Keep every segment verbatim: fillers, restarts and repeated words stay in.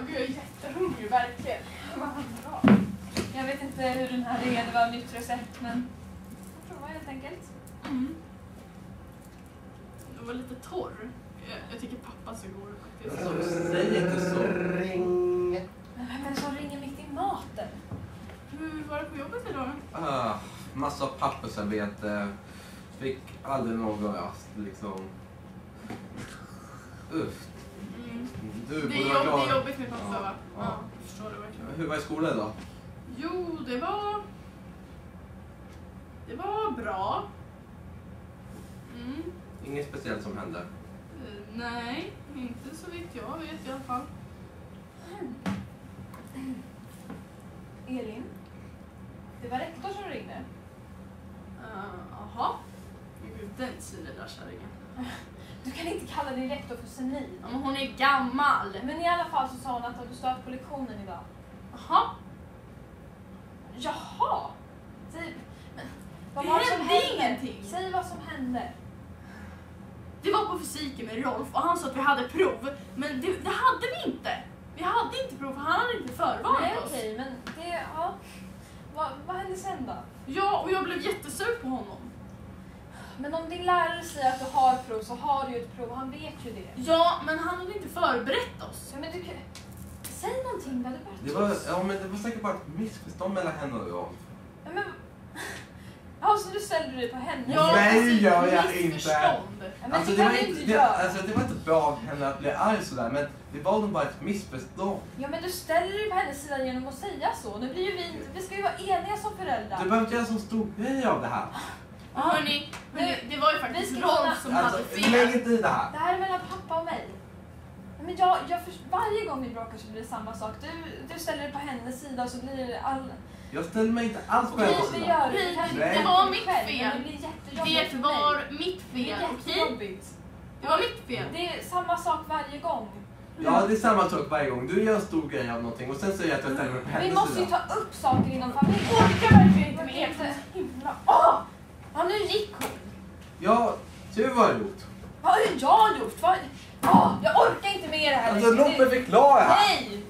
gud, jag är jättehungrig, verkligen. Vad bra. Jag vet inte hur den här är, det var ett nytt recept, men jag provar helt enkelt. Mm. Den var lite torr. Jag, jag tycker pappa så god faktiskt. Så, säg inte så. Ring. Men vem är det som ringer mitt i maten? Hur var det på jobbet idag? Ah, massa pappersarbete. Fick aldrig någon rast, liksom. Uff. Mm. Du Det borde är, vara jobb, glad. det är jobbigt med pappa, Ja, va? ja. Ja, jag förstår det verkligen. Hur var i skolan idag? Jo, det var... Det var bra. Mm. Inget speciellt som hände. Eh, nej, inte så vitt jag vet i alla fall. Elin? Det var rektor som ringde. Jaha. Uh, Gud, den sidan där kärringen. Du kan inte kalla din rektor för senil. Ja, men hon är gammal. Men i alla fall så sa hon att du stört på lektionen idag. Jaha. Jaha! Säg, men, vad Det var det som hände hände? ingenting. Säg vad som hände. Det var på fysiken med Rolf och han sa att vi hade prov. Men det, det hade vi inte. Vi hade inte prov för han hade inte förvarnat Nej oss. okej, men det, ja. Vad, vad hände sen då? Ja, och jag blev jättesur på honom. Men om din lärare säger att du har prov så har du ju ett prov och han vet ju det. Ja, men han hade inte förberett oss. Ja, men du kan... Säg någonting då, det Det bara var, tyst. ja, men det var säkert bara ett missförstånd mellan henne och jag. Ja, men... Ja, så du ställde dig på henne? Ja, Nej, alltså, gör jag inte. missförstånd. Ja, men Alltså det det, kan var du inte, inte det, göra. alltså det var inte bra av henne att bli arg sådär, men det var nog bara ett missförstånd. Ja, men du ställer dig på hennes sida genom att säga så. Nu blir ju vi, vi ska ju vara eniga som föräldrar. Du behöver inte göra så stor grej av det här. Ja, hörni, hörni, det var ju faktiskt Vi ska hålla- Rolf som hade Alltså, fel. lägg inte i det här. Det här är mellan pappa och mig. Ja, men jag, jag för, varje gång vi bråkar så blir det samma sak. Du, du ställer dig på hennes sida och så blir det all... Jag ställer mig inte alls på Okej, hennes vi sida. gör det. Okej, Vi kanske det inte var gör mitt själv, fel. men Det blir jättejobbigt Det för var mig. mitt Det fel, är okej? jättejobbigt. Det var mitt fel. Det är samma sak varje gång. Ja, det är samma sak varje gång. Du gör en stor grej av någonting och sen säger jag att jag ställer mig på hennes Vi måste ju sida. ta upp saker inom familjen. Jag orkar verkligen inte med Det är er. inte himla... Åh! Ja, nu gick hon. Ja, så vad har jag gjort? Vad har jag gjort? Vad... Åh, jag orkar inte med det här. Alltså längre. låt mig förklara här. Nej!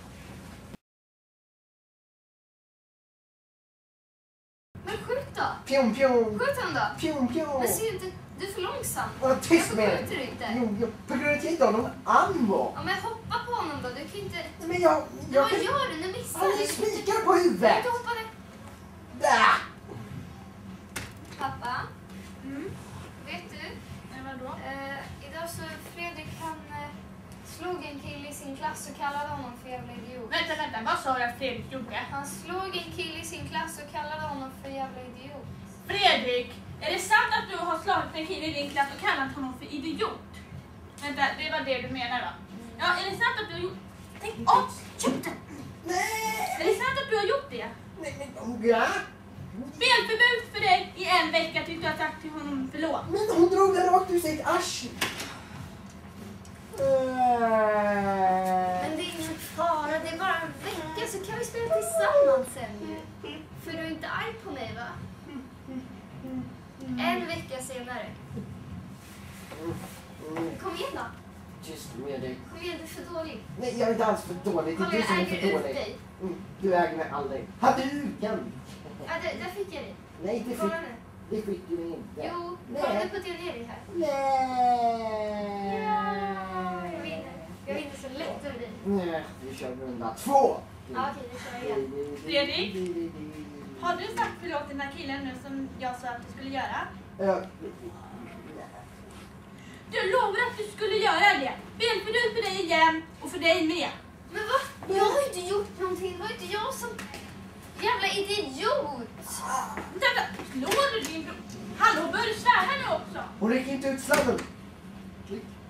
Men skjut då! Pjom, pjom. Skjut honom då! Pjom, pjom. Men ser inte, du är för långsam. Var tyst med Varför dig. skjuter du inte? Jo, jag prioriterar inte honom ammo. Ja, men hoppa på honom då, du kan ju inte... Men jag... Men jag vad kan... gör du? Nu missar Han du. är spikar på Du kan huvudet. inte hoppa där. Där. Pappa, Mm. vet du? Nej, vadå? Eh, idag så Fredrik han eh, slog en kille i sin klass och kallade honom för jävla idiot. Vänta, vänta, vad sa du att Fredrik gjorde? Han slog en kille i sin klass och kallade honom för jävla idiot. Fredrik, är det sant att du har slagit en kille i din klass och kallat honom för idiot? Vänta, det var det du menar va? Ja, är det sant att du har gjort... Tänk av käften! Nej. Är det sant att du har gjort det? Nej, men... Ja. Spelförbud för dig i en vecka tills du har sagt till honom förlåt. Men hon drog den rakt ur sitt arsle. Men det är ingen fara, det är bara en vecka så kan vi spela tillsammans sen ju. För du är inte arg på mig va? En vecka senare. Kom igen då. Tyst med dig. Kom igen, du är för dålig. Nej, jag är inte alls för dålig. Det är Kolla, du jag som är äger för ut dålig. dig. Mm, du äger mig aldrig. Hadouken! Ja, där, där fick jag dig. Nej, det Kolla fick, nu. det fick du inte. Jo, Nej. kolla nu puttar jag ner dig här. Nej. Ja, jag vinner. Jag vinner så lätt över dig. Nej, vi kör runda två. Ja, okej, vi kör igen. Fredrik? Har du sagt förlåt till den här killen nu som jag sa att du skulle göra? Uh, Du lovar att du skulle göra det. Spelförbud för dig igen och för dig med. Men vad? Jag har inte gjort någonting. Det var inte jag som... Jävla idiot! Vänta, slår du din bror? Hallå, börjar du svära nu också? hon räcker inte ut sladden. Klick.